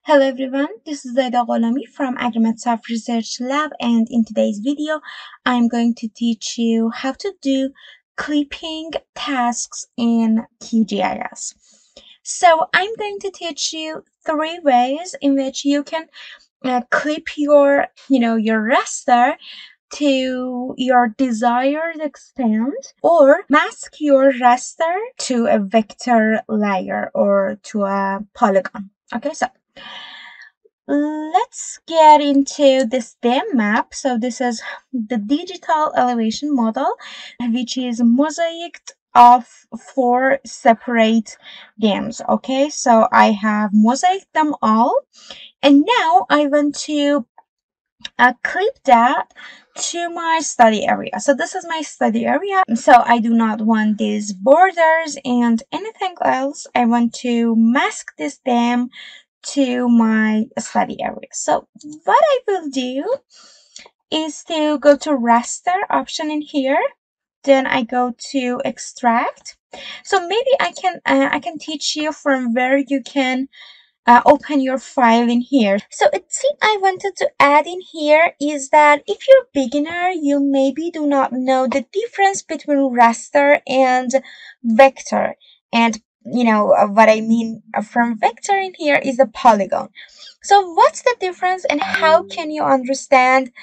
Hello everyone, this is Zaida Gholami from AgriMetSoft Research Lab, and in today's video I'm going to teach you how to do clipping tasks in QGIS. So I'm going to teach you 3 ways in which you can clip your raster to your desired extent, or mask your raster to a vector layer or to a polygon. Okay, so let's get into this STEM map. So this is the digital elevation model, which is mosaicked of 4 separate dams. Okay, so I have mosaicked them all, and now I want to clip that to my study area. So this is my study area. So I do not want these borders and anything else. I want to mask this dam to my study area. So what I will do is to go to raster option in here. Then I go to extract. So maybe I can teach you from where you can open your file in here. So a tip I wanted to add in here is that if you're a beginner, you maybe do not know the difference between raster and vector. And what I mean from vector in here is a polygon. So what's the difference, and how can you understand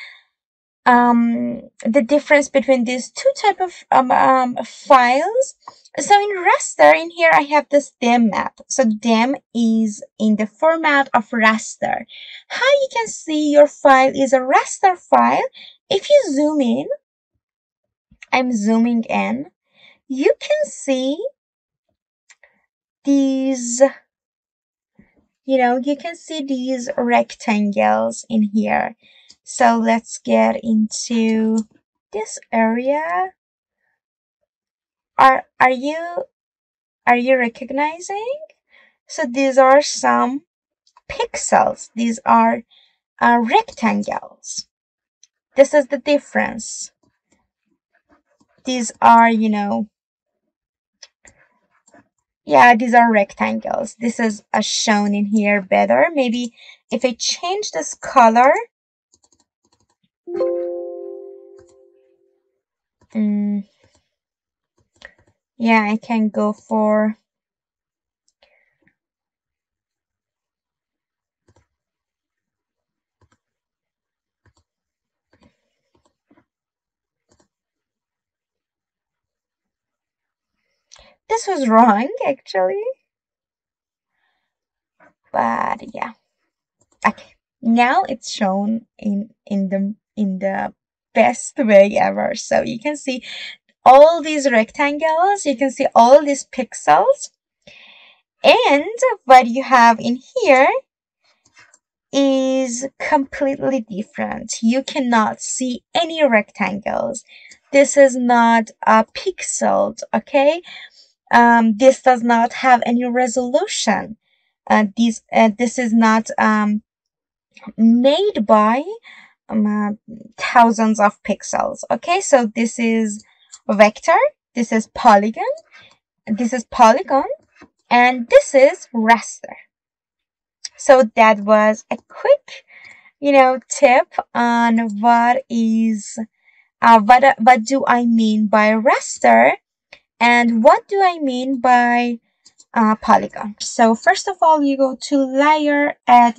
the difference between these two type of files? So in raster in here I have this DEM map. So DEM is in the format of raster. How you can see your file is a raster file? If you zoom in, I'm zooming in, you can see these, you can see these rectangles in here. So let's get into this area. Are you recognizing? So these are some pixels. These are rectangles. This is the difference. These are, these are rectangles. This is shown in here better. Maybe if I change this color, yeah, I can go for this was wrong actually, but yeah. Okay, now it's shown in the best way ever. So you can see all these rectangles, you can see all these pixels, and what you have in here is completely different. You cannot see any rectangles. This is not pixeled, okay? This does not have any resolution. This is not made by thousands of pixels. Okay, so this is vector, this is polygon, this is polygon, and this is raster. So that was a quick, tip on what is what do I mean by raster and what do I mean by polygon. So first of all, you go to layer, add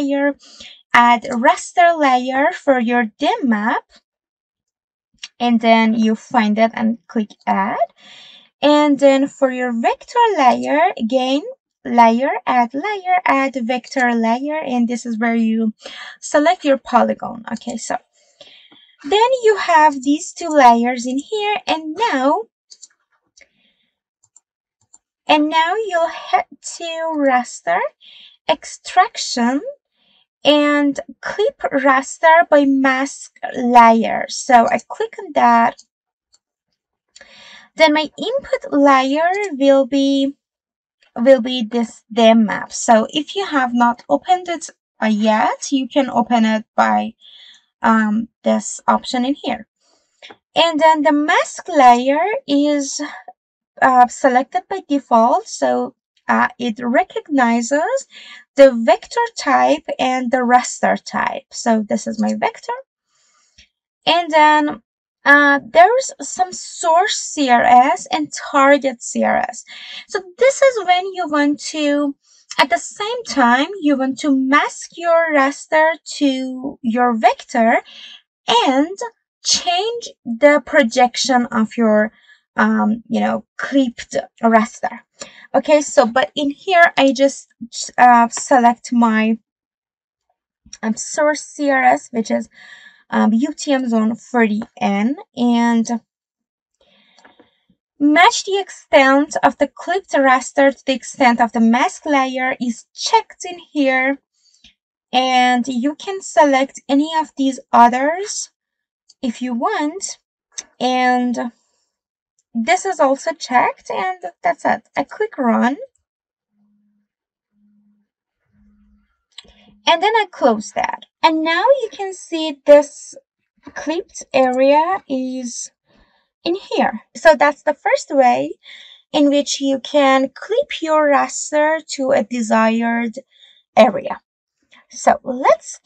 raster layer for your DIM map, and then you find it and click add. And then for your vector layer, again, add vector layer, and this is where you select your polygon. Okay, so then you have these 2 layers in here, and now you'll head to raster, extraction, and clip raster by mask layer. So I click on that. Then my input layer will be this DEM map. So if you have not opened it yet, you can open it by this option in here. And then the mask layer is selected by default. So it recognizes the vector type and the raster type. So this is my vector. And then there's some source CRS and target CRS. So this is when you want to, at the same time, you want to mask your raster to your vector and change the projection of your, clipped raster. Okay, so but in here, I just select my source CRS, which is UTM zone 30N, and match the extent of the clipped raster to the extent of the mask layer is checked in here, and you can select any of these others if you want, and this is also checked, and that's it. I click run, and then I close that, and now you can see this clipped area is in here. So that's the first way in which you can clip your raster to a desired area. So let's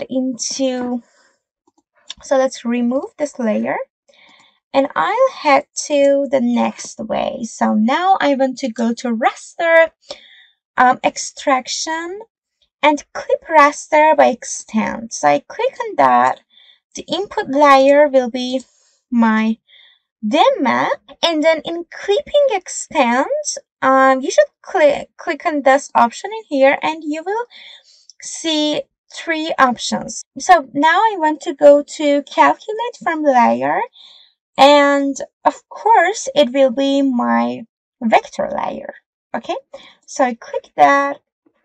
remove this layer, and I'll head to the next way. So now I want to go to raster, extraction, and clip raster by extent. So I click on that. The input layer will be my dim map, and then in clipping extent, you should click on this option in here, and you will see 3 options. So now I want to go to calculate from layer, and of course it will be my vector layer. Okay, so I click that,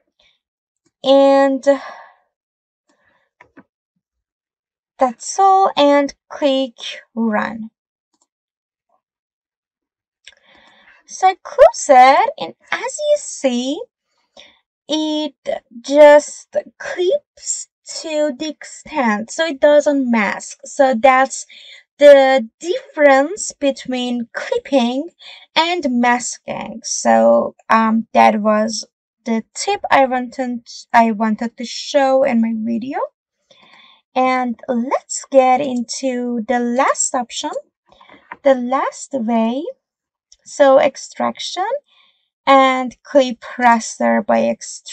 and that's all, and click run. So I close it, and as you see, it just clips to the extent, so it doesn't mask. So that's the difference between clipping and masking. So that was the tip I wanted to show in my video. And let's get into the last option, the last way. So extraction and clip raster by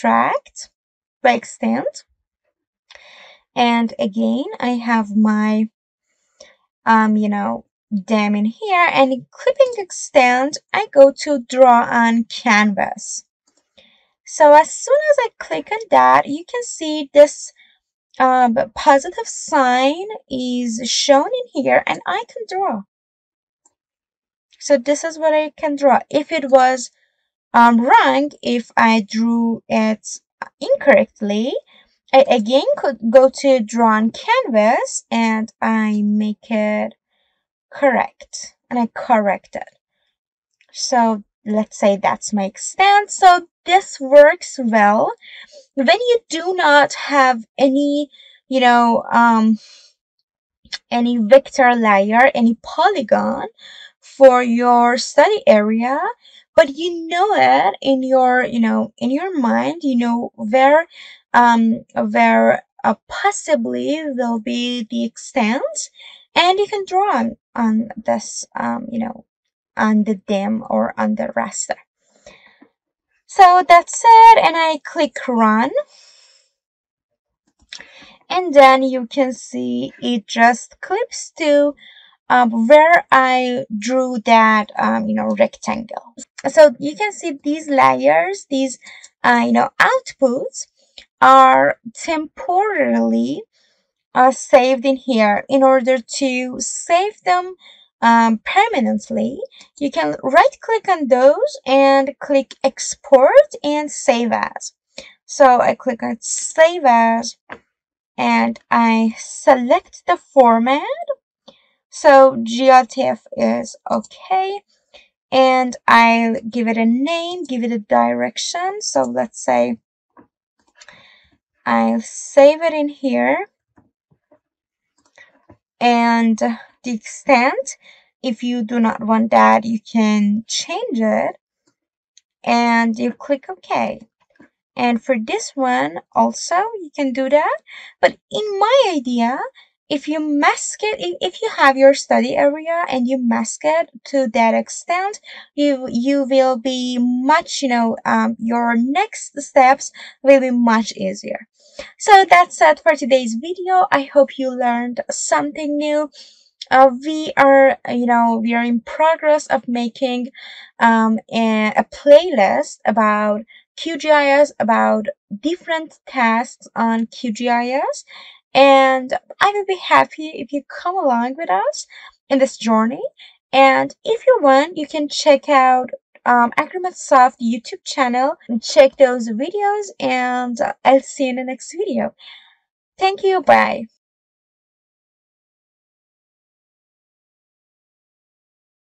extent. And again, I have my dam in here, and in clipping extent, I go to draw on canvas. So as soon as I click on that, you can see this positive sign is shown in here, and I can draw. So this is what I can draw. If it was wrong, if I drew it incorrectly, I again could go to draw on canvas, and I make it correct, and I correct it. So let's say that's my extent. So this works well when you do not have any, any vector layer, any polygon for your study area, but you know it in your, in your mind, where possibly will be the extent, and you can draw on this, on the dim or on the raster. So that's it, and I click run, and then you can see it just clips to where I drew that rectangle. So you can see these layers, these outputs are temporarily saved in here. In order to save them permanently, you can right click on those and click export and save as. So I click on save as, and I select the format. So GLTF is okay, and I'll give it a name, give it a direction. So let's say I'll save it in here, and the extent, if you do not want that, you can change it. and you click OK. And for this one also, you can do that. But in my idea, if you mask it, if you have your study area and you mask it to that extent, you will be much, your next steps will be much easier. So that's it for today's video. I hope you learned something new. We are in progress of making a playlist about QGIS, about different tasks on QGIS, and I will be happy if you come along with us in this journey. And if you want, you can check out Soft YouTube channel and check those videos, and I'll see you in the next video. Thank you. Bye.